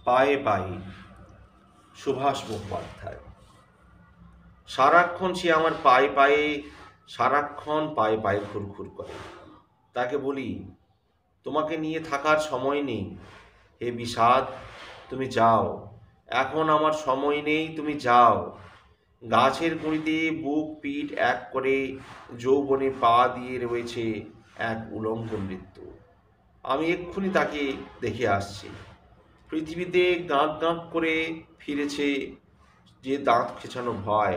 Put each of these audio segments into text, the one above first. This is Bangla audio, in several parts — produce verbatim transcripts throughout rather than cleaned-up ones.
পায়ে পায়ে সুভাষ মুখোপাধ্যায়। সারাক্ষণ সে আমার পায়ে পায়ে সারাক্ষণ পায়ে পায়ে ঘুরঘুর করে। তাকে বলি, তোমাকে নিয়ে থাকার সময় নেই, হে বিষাদ, তুমি যাও, এখন আমার সময় নেই, তুমি যাও। গাছের গুঁড়িতে বুক পিঠ এক করে যৌবনে পা দিয়ে রয়েছে এক উলঙ্গ মৃত্যু। আমি এক্ষুনি তাকে দেখে আসছি। পৃথিবীতে গাঁক গাঁক করে ফিরেছে যে দাঁত খেঁচানো ভয়,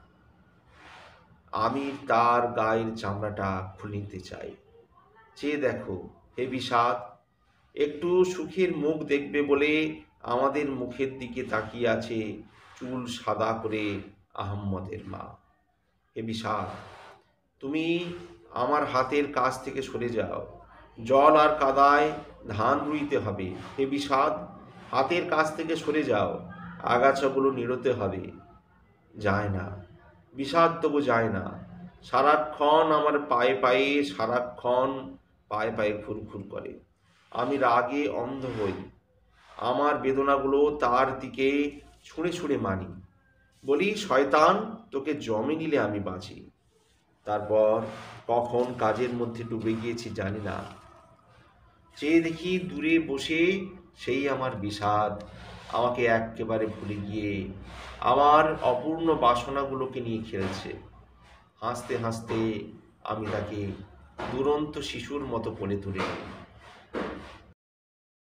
আমি তার গায়ের চামড়াটা খুলে নিতে চাই। চেয়ে দেখো হে বিষাদ, একটু সুখের মুখ দেখবে বলে আমাদের মুখের দিকে তাকিয়ে আছে চুল সাদা করে আহম্মদের মা। হে বিষাদ, তুমি আমার হাতের কাছ থেকে সরে যাও, জল আর কাদায় ধান রুইতে হবে। হে বিষাদ, হাতের কাছ থেকে সরে যাও, আগাছাগুলো নিড়োতে হবে। যায় না, বিষাদ তবু যায় না। সারাক্ষণ আমার পায়ে পায়ে সারাক্ষণ পায়ে পায়ে ঘুরঘুর করে। আমি রাগে অন্ধ হই, আমার বেদনাগুলো তার দিকে ছুঁড়ে ছুঁড়ে মানি। বলি, শয়তান, তোকে জমে নিলে আমি বাঁচি। তারপর কখন কাজের মধ্যে ডুবে গিয়েছি জানি না। চেয়ে দেখি দূরে বসে সেই আমার বিষাদ আমাকে একেবারে ভুলে গিয়ে আমার অপূর্ণ বাসনাগুলোকে নিয়ে খেলছে। হাসতে হাসতে আমি তাকে দুরন্ত শিশুর মতো কোলে তুলে নিই।